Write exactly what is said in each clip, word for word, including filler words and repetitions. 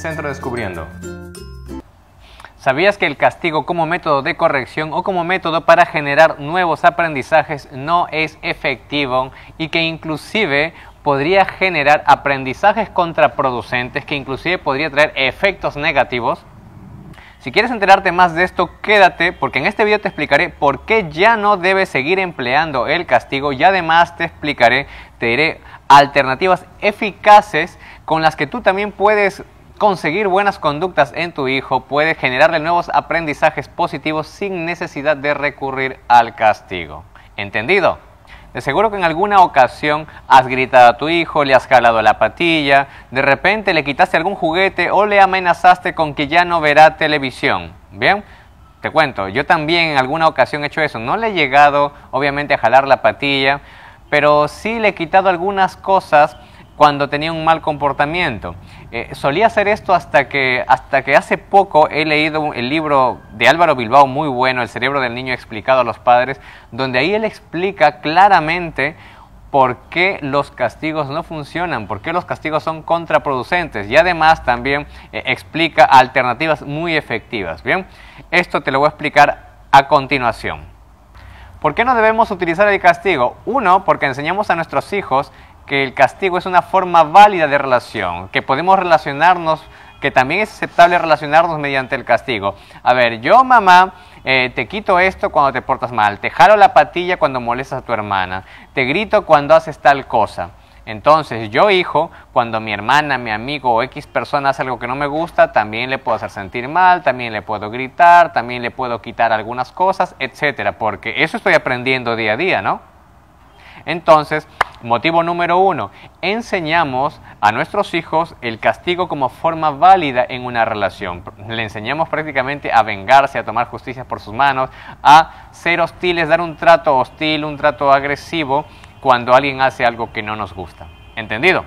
Centro Descubriendo. ¿Sabías que el castigo como método de corrección o como método para generar nuevos aprendizajes no es efectivo y que inclusive podría generar aprendizajes contraproducentes, que inclusive podría traer efectos negativos? Si quieres enterarte más de esto, quédate, porque en este video te explicaré por qué ya no debes seguir empleando el castigo y además te explicaré, te diré alternativas eficaces con las que tú también puedes conseguir buenas conductas en tu hijo, puedes generarle nuevos aprendizajes positivos sin necesidad de recurrir al castigo. ¿Entendido? De seguro que en alguna ocasión has gritado a tu hijo, le has jalado la patilla, de repente le quitaste algún juguete o le amenazaste con que ya no verá televisión. ¿Bien? Te cuento, yo también en alguna ocasión he hecho eso. No le he llegado, obviamente, a jalar la patilla, pero sí le he quitado algunas cosas cuando tenía un mal comportamiento. Eh, solía hacer esto hasta que, hasta que hace poco he leído el libro de Álvaro Bilbao muy bueno, El cerebro del niño explicado a los padres, donde ahí él explica claramente por qué los castigos no funcionan, por qué los castigos son contraproducentes y además también eh, explica alternativas muy efectivas. Bien, esto te lo voy a explicar a continuación. ¿Por qué no debemos utilizar el castigo? Uno, porque enseñamos a nuestros hijos que el castigo es una forma válida de relación, que podemos relacionarnos, que también es aceptable relacionarnos mediante el castigo. A ver, yo mamá eh, te quito esto cuando te portas mal, te jalo la patilla cuando molestas a tu hermana, te grito cuando haces tal cosa. Entonces yo hijo, cuando mi hermana, mi amigo o X persona hace algo que no me gusta, también le puedo hacer sentir mal, también le puedo gritar, también le puedo quitar algunas cosas, etcétera, porque eso estoy aprendiendo día a día, ¿no? Entonces, motivo número uno, enseñamos a nuestros hijos el castigo como forma válida en una relación. Le enseñamos prácticamente a vengarse, a tomar justicia por sus manos, a ser hostiles, dar un trato hostil, un trato agresivo cuando alguien hace algo que no nos gusta. ¿Entendido?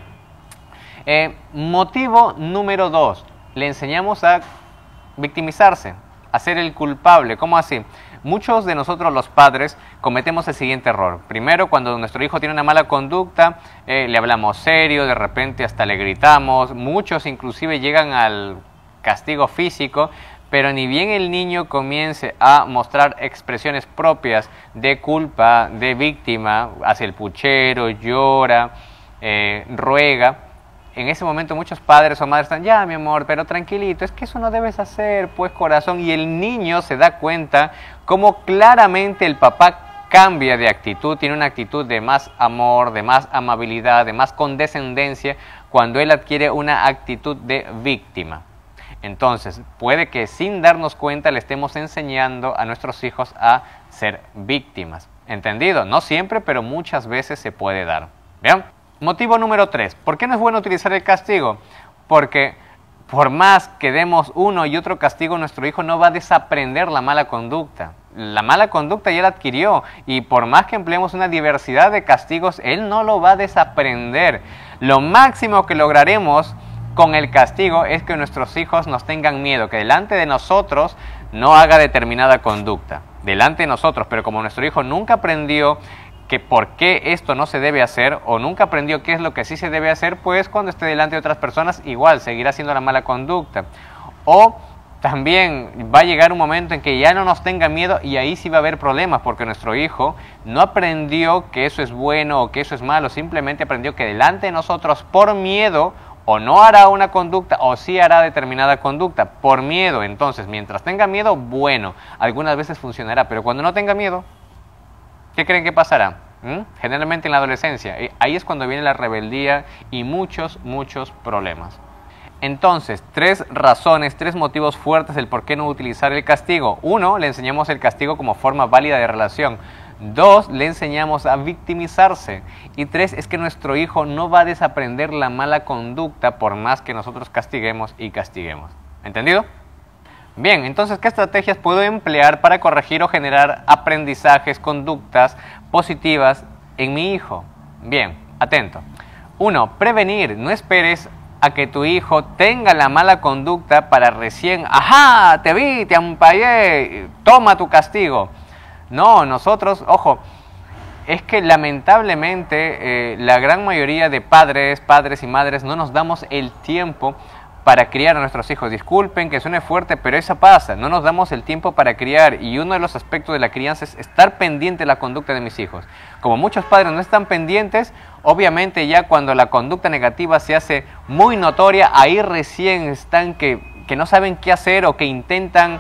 Eh, motivo número dos, le enseñamos a victimizarse, a ser el culpable. ¿Cómo así? Muchos de nosotros los padres cometemos el siguiente error. Primero, cuando nuestro hijo tiene una mala conducta, eh, le hablamos serio, de repente hasta le gritamos. Muchos inclusive llegan al castigo físico, pero ni bien el niño comience a mostrar expresiones propias de culpa, de víctima, hace el puchero, llora, eh, ruega. En ese momento muchos padres o madres están, ya mi amor, pero tranquilito, es que eso no debes hacer, pues corazón. Y el niño se da cuenta cómo claramente el papá cambia de actitud, tiene una actitud de más amor, de más amabilidad, de más condescendencia, cuando él adquiere una actitud de víctima. Entonces, puede que sin darnos cuenta le estemos enseñando a nuestros hijos a ser víctimas. ¿Entendido? No siempre, pero muchas veces se puede dar. ¿Bien? Motivo número tres. ¿Por qué no es bueno utilizar el castigo? Porque por más que demos uno y otro castigo, nuestro hijo no va a desaprender la mala conducta. La mala conducta ya la adquirió y por más que empleemos una diversidad de castigos, él no lo va a desaprender. Lo máximo que lograremos con el castigo es que nuestros hijos nos tengan miedo, que delante de nosotros no haga determinada conducta. Delante de nosotros, pero como nuestro hijo nunca aprendió que por qué esto no se debe hacer o nunca aprendió qué es lo que sí se debe hacer, pues cuando esté delante de otras personas igual seguirá haciendo la mala conducta. O también va a llegar un momento en que ya no nos tenga miedo y ahí sí va a haber problemas porque nuestro hijo no aprendió que eso es bueno o que eso es malo, simplemente aprendió que delante de nosotros por miedo o no hará una conducta o sí hará determinada conducta por miedo. Entonces, mientras tenga miedo, bueno, algunas veces funcionará, pero cuando no tenga miedo, ¿qué creen que pasará? ¿Mm? Generalmente en la adolescencia. Ahí es cuando viene la rebeldía y muchos, muchos problemas. Entonces, tres razones, tres motivos fuertes del por qué no utilizar el castigo. Uno, le enseñamos el castigo como forma válida de relación. Dos, le enseñamos a victimizarse. Y tres, es que nuestro hijo no va a desaprender la mala conducta por más que nosotros castiguemos y castiguemos. ¿Entendido? Bien, entonces, ¿qué estrategias puedo emplear para corregir o generar aprendizajes, conductas positivas en mi hijo? Bien, atento. Uno, prevenir. No esperes a que tu hijo tenga la mala conducta para recién, ¡ajá! Te vi, te ampallé, toma tu castigo. No, nosotros, ojo, es que lamentablemente eh, la gran mayoría de padres, padres y madres no nos damos el tiempo para criar a nuestros hijos. Disculpen que suene fuerte, pero eso pasa, no nos damos el tiempo para criar, y uno de los aspectos de la crianza es estar pendiente de la conducta de mis hijos. Como muchos padres no están pendientes, obviamente ya cuando la conducta negativa se hace muy notoria, ahí recién están que, que no saben qué hacer o que intentan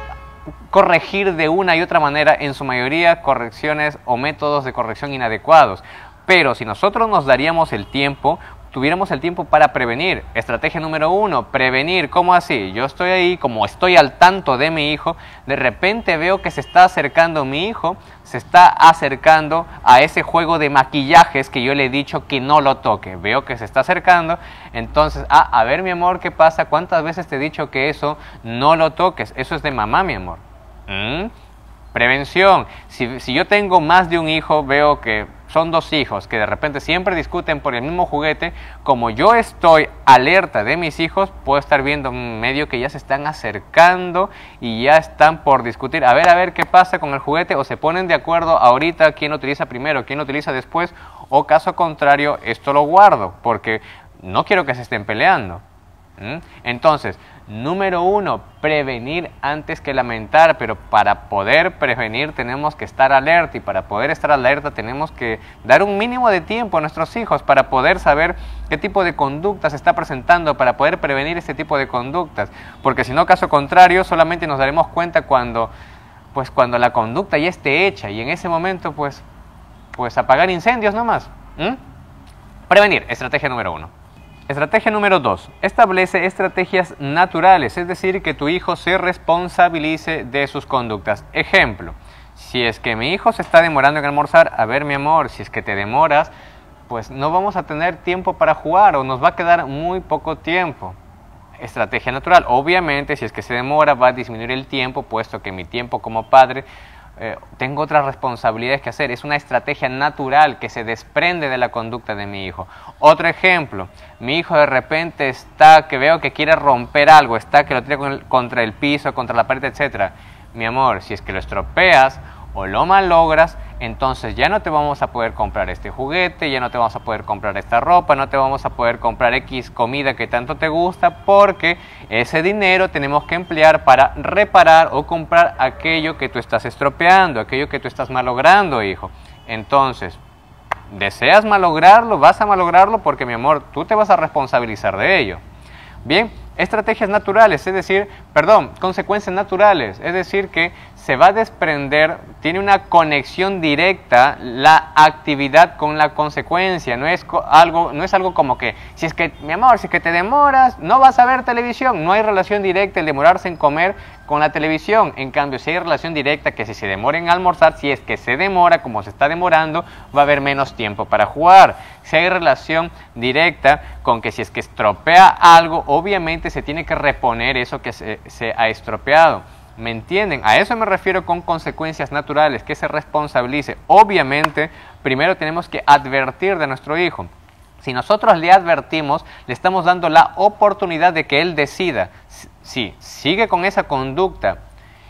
corregir de una y otra manera, en su mayoría correcciones o métodos de corrección inadecuados. Pero si nosotros nos daríamos el tiempo, tuviéramos el tiempo para prevenir. Estrategia número uno, prevenir. ¿Cómo así? Yo estoy ahí, como estoy al tanto de mi hijo, de repente veo que se está acercando mi hijo, se está acercando a ese juego de maquillajes que yo le he dicho que no lo toque. Veo que se está acercando, entonces, ah, a ver mi amor, ¿qué pasa? ¿Cuántas veces te he dicho que eso no lo toques? Eso es de mamá, mi amor. ¿Mm? Prevención. Si, si yo tengo más de un hijo, veo que son dos hijos que de repente siempre discuten por el mismo juguete, como yo estoy alerta de mis hijos, puedo estar viendo medio que ya se están acercando y ya están por discutir. A ver, a ver qué pasa con el juguete, o se ponen de acuerdo ahorita quién lo utiliza primero, quién lo utiliza después, o caso contrario, esto lo guardo porque no quiero que se estén peleando. ¿Mm? Entonces, número uno, prevenir antes que lamentar, pero para poder prevenir tenemos que estar alerta, y para poder estar alerta tenemos que dar un mínimo de tiempo a nuestros hijos para poder saber qué tipo de conducta se está presentando, para poder prevenir este tipo de conductas, porque si no, caso contrario, solamente nos daremos cuenta cuando, pues, cuando la conducta ya esté hecha, y en ese momento pues, pues apagar incendios nomás. ¿Mm? Prevenir, estrategia número uno. Estrategia número dos. Establece estrategias naturales, es decir, que tu hijo se responsabilice de sus conductas. Ejemplo, si es que mi hijo se está demorando en almorzar, a ver mi amor, si es que te demoras, pues no vamos a tener tiempo para jugar o nos va a quedar muy poco tiempo. Estrategia natural. Obviamente, si es que se demora, va a disminuir el tiempo, puesto que mi tiempo como padre, Eh, tengo otras responsabilidades que hacer. Es una estrategia natural que se desprende de la conducta de mi hijo. Otro ejemplo, mi hijo de repente está, que veo que quiere romper algo, está que lo tira con el, contra el piso, contra la pared, etcétera. Mi amor, si es que lo estropeas o lo malogras, entonces ya no te vamos a poder comprar este juguete, ya no te vamos a poder comprar esta ropa, no te vamos a poder comprar X comida que tanto te gusta, porque ese dinero tenemos que emplear para reparar o comprar aquello que tú estás estropeando, aquello que tú estás malogrando, hijo. Entonces, ¿deseas malograrlo? Vas a malograrlo porque, mi amor, tú te vas a responsabilizar de ello. Bien, estrategias naturales, es decir, perdón, consecuencias naturales, es decir, que se va a desprender, tiene una conexión directa la actividad con la consecuencia, no es algo, no es algo como que, si es que, mi amor, si es que te demoras, no vas a ver televisión. No hay relación directa el demorarse en comer con la televisión. En cambio, si hay relación directa, que si se demora en almorzar, si es que se demora, como se está demorando, va a haber menos tiempo para jugar. Si hay relación directa con que si es que estropea algo, obviamente se tiene que reponer eso que se, se ha estropeado. ¿Me entienden? A eso me refiero con consecuencias naturales, que se responsabilice. Obviamente, primero tenemos que advertir de nuestro hijo. Si nosotros le advertimos, le estamos dando la oportunidad de que él decida si sigue con esa conducta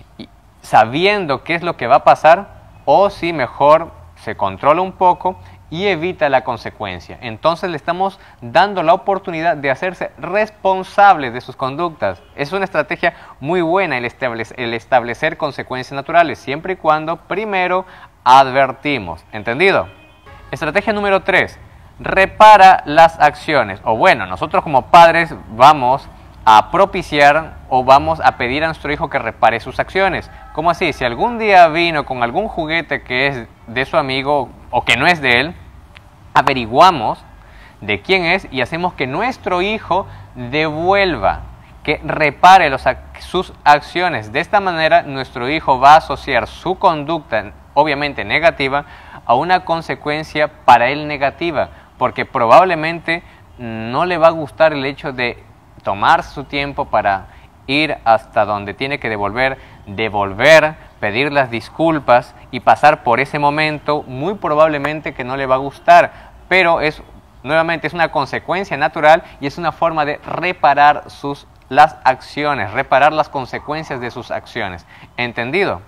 sabiendo qué es lo que va a pasar, o si mejor se controla un poco y evita la consecuencia. Entonces le estamos dando la oportunidad de hacerse responsable de sus conductas. Es una estrategia muy buena el establecer, el establecer consecuencias naturales, siempre y cuando primero advertimos. ¿Entendido? Estrategia número tres. Repara las acciones. O bueno, nosotros como padres vamos a propiciar o vamos a pedir a nuestro hijo que repare sus acciones. ¿Cómo así? Si algún día vino con algún juguete que es de su amigo o que no es de él, averiguamos de quién es y hacemos que nuestro hijo devuelva, que repare los, sus acciones. De esta manera, nuestro hijo va a asociar su conducta, obviamente negativa, a una consecuencia para él negativa, porque probablemente no le va a gustar el hecho de tomar su tiempo para ir hasta donde tiene que devolver, devolver, pedir las disculpas y pasar por ese momento. Muy probablemente que no le va a gustar, pero es, nuevamente, es una consecuencia natural y es una forma de reparar sus, las acciones, reparar las consecuencias de sus acciones. ¿Entendido?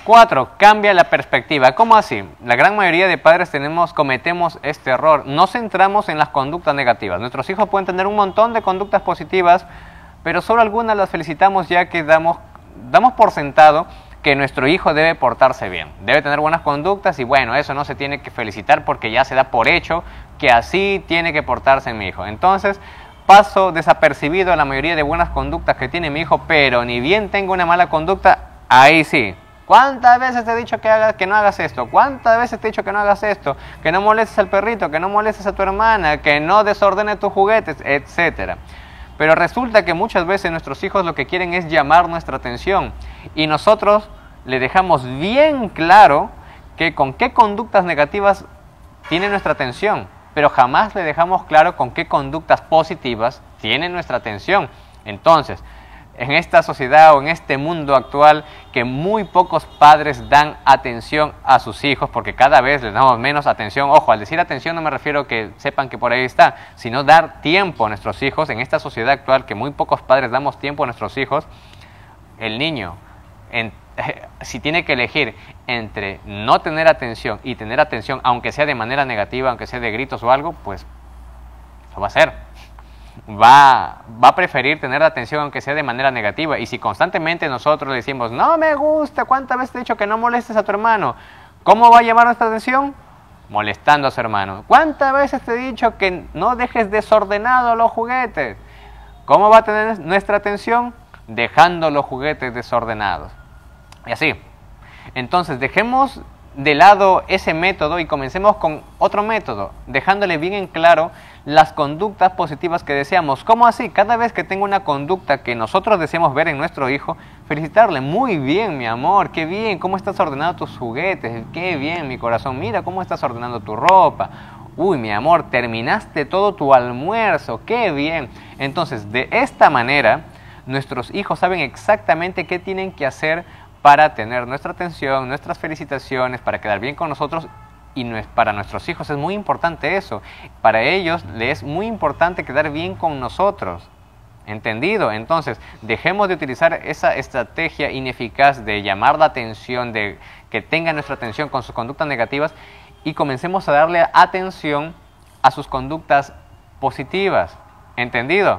Cuatro, cambia la perspectiva. ¿Cómo así? La gran mayoría de padres tenemos, cometemos este error. Nos centramos en las conductas negativas. Nuestros hijos pueden tener un montón de conductas positivas, pero solo algunas las felicitamos ya que damos, damos por sentado que nuestro hijo debe portarse bien. Debe tener buenas conductas y bueno, eso no se tiene que felicitar porque ya se da por hecho que así tiene que portarse mi hijo. Entonces, paso desapercibido a la mayoría de buenas conductas que tiene mi hijo, pero ni bien tengo una mala conducta, ahí sí. ¿Cuántas veces te he dicho que, hagas, que no hagas esto? ¿Cuántas veces te he dicho que no hagas esto? Que no molestes al perrito, que no molestes a tu hermana, que no desordenes tus juguetes, etcétera. Pero resulta que muchas veces nuestros hijos lo que quieren es llamar nuestra atención y nosotros le dejamos bien claro que con qué conductas negativas tiene nuestra atención, pero jamás le dejamos claro con qué conductas positivas tiene nuestra atención. Entonces, en esta sociedad o en este mundo actual que muy pocos padres dan atención a sus hijos porque cada vez les damos menos atención. Ojo, al decir atención no me refiero que sepan que por ahí está, sino dar tiempo a nuestros hijos. En esta sociedad actual que muy pocos padres damos tiempo a nuestros hijos, el niño, en, si tiene que elegir entre no tener atención y tener atención, aunque sea de manera negativa, aunque sea de gritos o algo, pues lo va a hacer. Va, va a preferir tener atención aunque sea de manera negativa. Y si constantemente nosotros le decimos, no me gusta, ¿cuántas veces te he dicho que no molestes a tu hermano? ¿Cómo va a llamar nuestra atención? Molestando a su hermano. ¿Cuántas veces te he dicho que no dejes desordenados los juguetes? ¿Cómo va a tener nuestra atención? Dejando los juguetes desordenados. Y así. Entonces dejemos de lado ese método y comencemos con otro método, dejándole bien en claro las conductas positivas que deseamos. ¿Cómo así? Cada vez que tengo una conducta que nosotros deseamos ver en nuestro hijo, felicitarle. Muy bien, mi amor, qué bien, cómo estás ordenando tus juguetes, qué bien, mi corazón, mira cómo estás ordenando tu ropa. Uy, mi amor, terminaste todo tu almuerzo, qué bien. Entonces, de esta manera, nuestros hijos saben exactamente qué tienen que hacer para tener nuestra atención, nuestras felicitaciones, para quedar bien con nosotros. Y para nuestros hijos es muy importante eso. Para ellos les es muy importante quedar bien con nosotros. ¿Entendido? Entonces, dejemos de utilizar esa estrategia ineficaz de llamar la atención, de que tengan nuestra atención con sus conductas negativas y comencemos a darle atención a sus conductas positivas. ¿Entendido?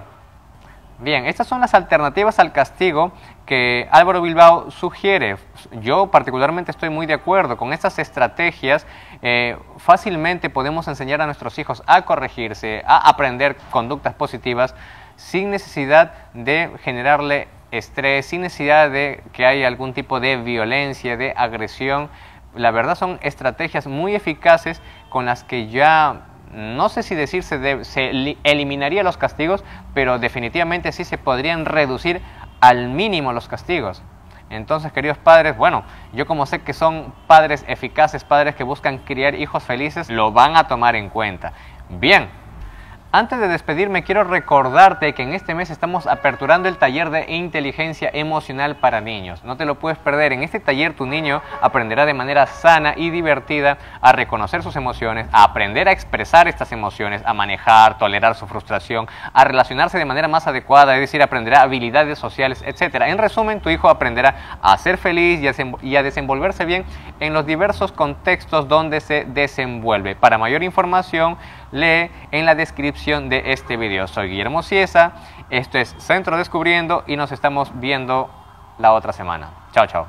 Bien, estas son las alternativas al castigo que Álvaro Bilbao sugiere. Yo particularmente estoy muy de acuerdo con estas estrategias. Eh, fácilmente podemos enseñar a nuestros hijos a corregirse, a aprender conductas positivas sin necesidad de generarle estrés, sin necesidad de que haya algún tipo de violencia, de agresión. La verdad son estrategias muy eficaces con las que ya... No sé si decir se, de, se eliminaría los castigos, pero definitivamente sí se podrían reducir al mínimo los castigos. Entonces, queridos padres, bueno, yo como sé que son padres eficaces, padres que buscan criar hijos felices, lo van a tomar en cuenta. Bien. Antes de despedirme, quiero recordarte que en este mes estamos aperturando el taller de inteligencia emocional para niños. No te lo puedes perder. En este taller tu niño aprenderá de manera sana y divertida a reconocer sus emociones, a aprender a expresar estas emociones, a manejar, tolerar su frustración, a relacionarse de manera más adecuada, es decir, aprenderá habilidades sociales, etcétera. En resumen, tu hijo aprenderá a ser feliz y a desenvolverse bien en los diversos contextos donde se desenvuelve. Para mayor información, lee en la descripción de este video. Soy Guillermo Ciesa, esto es Centro Descubriendo y nos estamos viendo la otra semana. Chao, chao.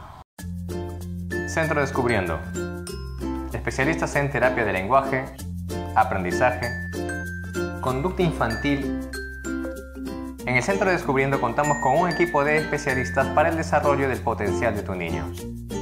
Centro Descubriendo. Especialistas en terapia de lenguaje, aprendizaje, conducta infantil. En el Centro Descubriendo contamos con un equipo de especialistas para el desarrollo del potencial de tu niño.